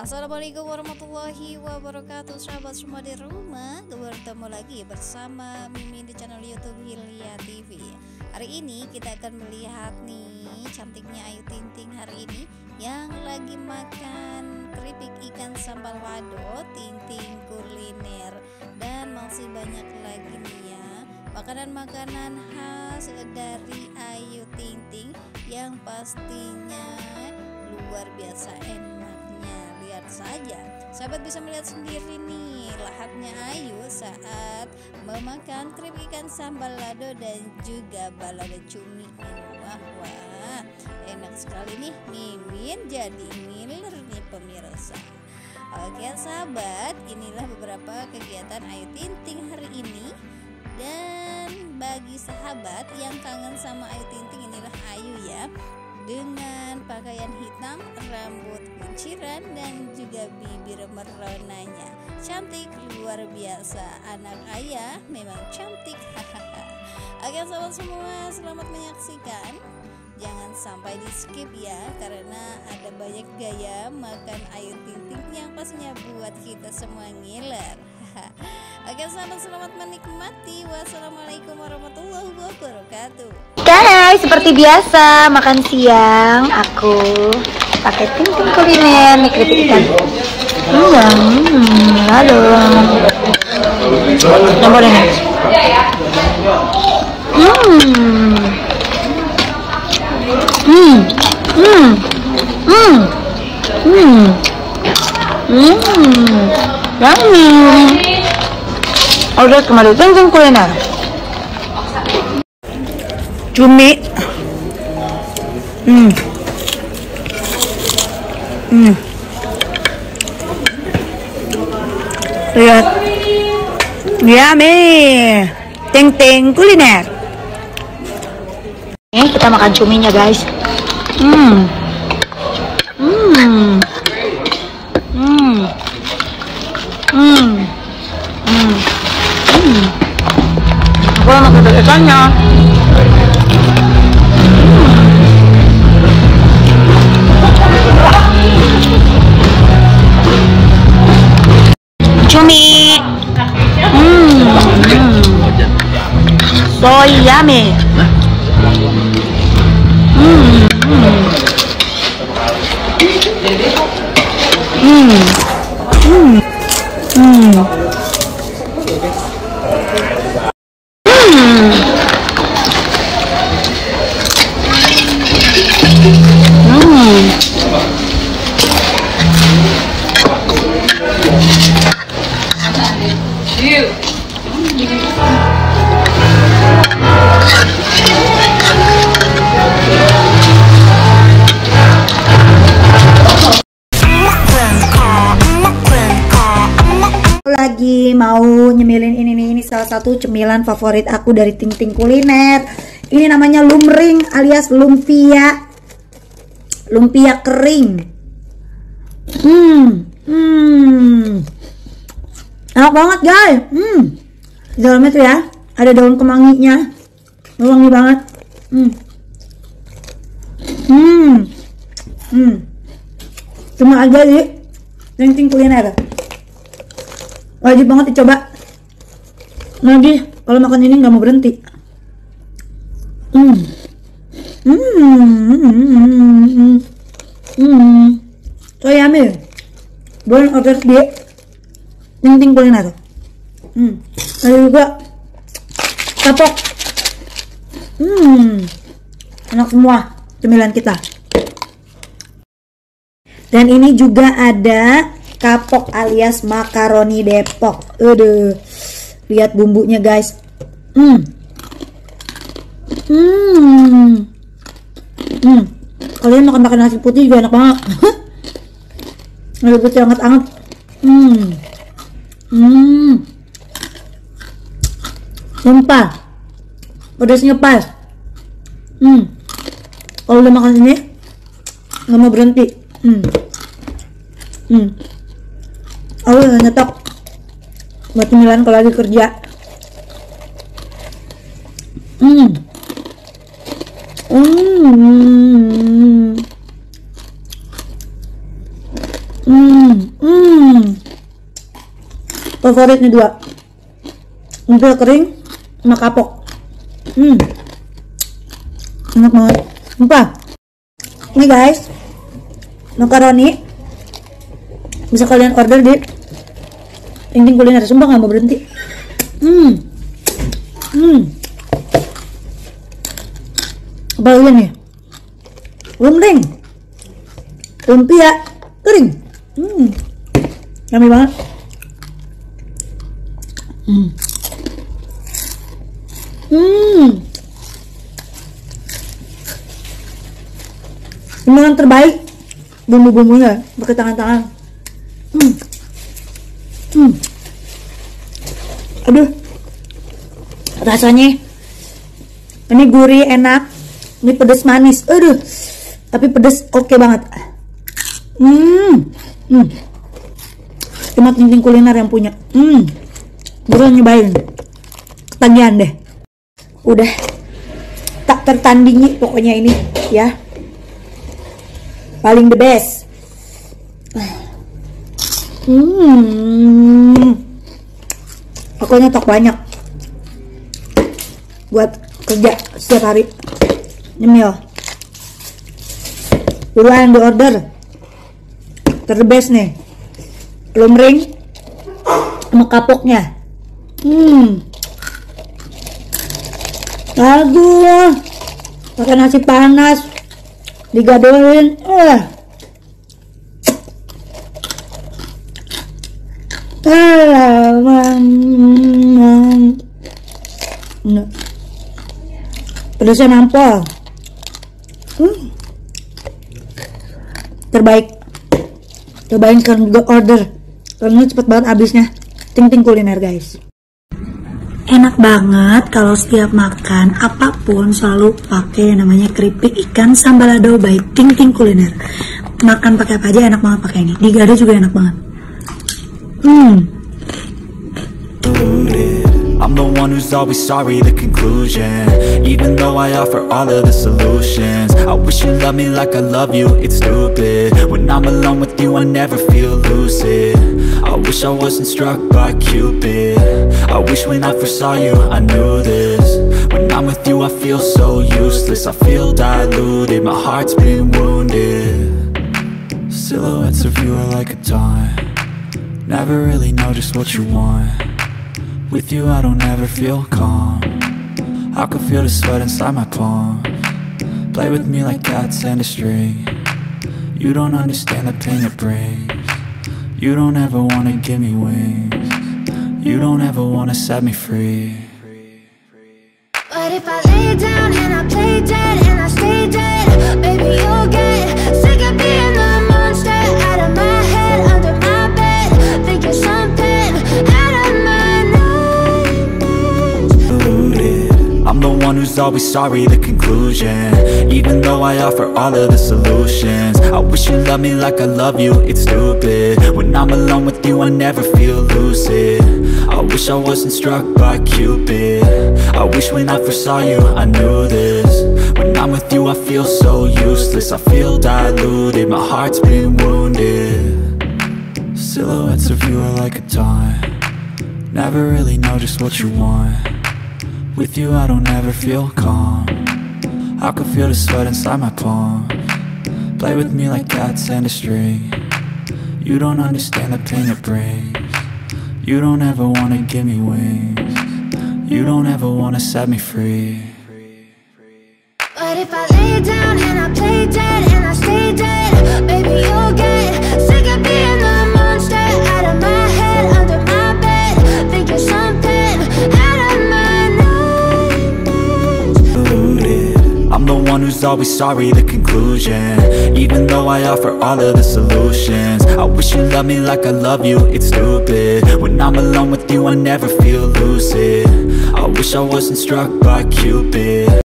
Assalamualaikum warahmatullahi wabarakatuh. Sahabat semua di rumah, bertemu lagi bersama Mimin di channel YouTube Hilya TV. Hari ini kita akan melihat nih cantiknya Ayu Ting Ting hari ini yang lagi makan keripik ikan sambal lado. Ting Ting kuliner, dan masih banyak lagi nih ya makanan-makanan khas dari Ayu Ting Ting yang pastinya luar biasa enaknya. Lihat saja, sahabat bisa melihat sendiri nih lahapnya Ayu saat memakan keripik ikan sambal lado dan juga balado cumi. Wah, enak sekali nih, Mimin jadi ngiler nih pemirsa. Oke sahabat, inilah beberapa kegiatan Ayu Ting Ting hari ini. Dan bagi sahabat yang kangen sama Ayu Ting Ting, inilah Ayu ya, dengan pakaian hitam, rambut kunciran, dan juga bibir meronanya. Cantik luar biasa, anak ayah memang cantik. Oke sahabat semua, selamat menyaksikan. Jangan sampai di skip ya, karena ada banyak gaya makan Ayu Ting Ting yang pastinya buat kita semua ngiler. Oke sahabat, selamat menikmati. Wassalamualaikum warahmatullahi wabarakatuh. Guys, seperti biasa makan siang aku pakai Ting Ting kuliner nih, keripik ikan. Halo. Nomor ini. Yummy. Order kembali Ting Ting kuliner. Cumi. Lihat. Yummy. Ting Ting kuliner. Kita makan cuminya, guys. Aku mau makan ikannya. Cumi. So yummy. Lagi mau nyemilin ini salah satu cemilan favorit aku dari Ting Ting kuliner. Ini namanya lumring alias lumpia kering. Enak banget guys. Di dalamnya tuh ya ada daun kemanginya, wangi banget. Cuma aja di Ting Ting kuliner, wajib banget dicoba. Lagi kalau makan ini nggak mau berhenti. So yummy. Boleh order di Ting Ting kuliner. Ada juga kapok. Enak semua cemilan kita. Dan ini juga ada kapok alias makaroni Depok. Lihat bumbunya guys. Kalian makan nasi putih juga enak banget. Nasi putih hangat-hangat. Sumpah pedasnya pas. Kalau udah makan ini nggak mau berhenti. Aku udah nyetok buat cemilan kalau lagi kerja. favorit nih dua, lumpia kering sama kapok. Enak banget. Sumpah. Ini guys, makaroni bisa kalian order di Ting Ting Kuliner. Sumpah nggak mau berhenti. Apa lagi nih? Lumping, lumpia kering. Yummy banget. Ini yang terbaik, bumbu-bumbunya pakai tangan-tangan. Aduh, rasanya ini gurih, enak. Ini pedas manis. Aduh, tapi pedas oke banget. Cuma Ting Ting Kuliner yang punya. Buruan nyobain, ketagihan deh. Udah tak tertandingi pokoknya ini ya, paling the best. Aku nyetok banyak buat kerja setiap hari. Nyemil, buruan di order, the best nih, lumring sama kapoknya. Aduh, pakai nasi panas digadoin. Pedasnya nampol. Terbaik. Cobain sekarang juga order, karena cepet banget habisnya. Ting Ting Kuliner guys. Enak banget kalau setiap makan apapun selalu pakai yang namanya keripik ikan sambalado by Ting Ting Kuliner. Makan pakai apa aja enak banget pakai ini. Digado juga enak banget. I'm the one who's always sorry, the conclusion. Even though I offer all of the solutions, I wish you loved me like I love you, it's stupid. When I'm alone with you, I never feel lucid. I wish I wasn't struck by Cupid. I wish when I first saw you, I knew this. When I'm with you, I feel so useless. I feel diluted, my heart's been wounded. Silhouettes of you are like a taunt. Never really know just what you want. With you I don't ever feel calm. I can feel the sweat inside my palm. Play with me like cats and a string. You don't understand the pain it brings. You don't ever wanna give me wings. You don't ever wanna set me free. But if I lay down and I play dead and I stay dead, baby you'll get sick of being the monster out of my head, under my bed, thinking something out of my nightmares. I'm the one who's always sorry, the conclusion. Even though I offer all of the solutions, I wish you loved me like I love you, it's stupid. When I'm alone with you, I never feel lucid. I wish I wasn't struck by Cupid. I wish when I first saw you, I knew this. When I'm with you, I feel so useless. I feel diluted, my heart's been wounded. Silhouettes of you are like a taunt. Never really know just what you want. With you I don't ever feel calm. I can feel the sweat inside my palm. Play with me like cats and a string. You don't understand the pain it brings. You don't ever wanna give me wings. You don't ever wanna set me free. But if I lay down and I play dead and I stay dead, baby you'll get sick of being the monster out of my head, under my bed, thinking something out of my nightmares. I'm the one who's always sorry, the conclusion. Even though I offer all of the solutions, I wish you loved me like I love you, it's stupid. When I'm alone with you, I never feel lucid. I wish I wasn't struck by Cupid.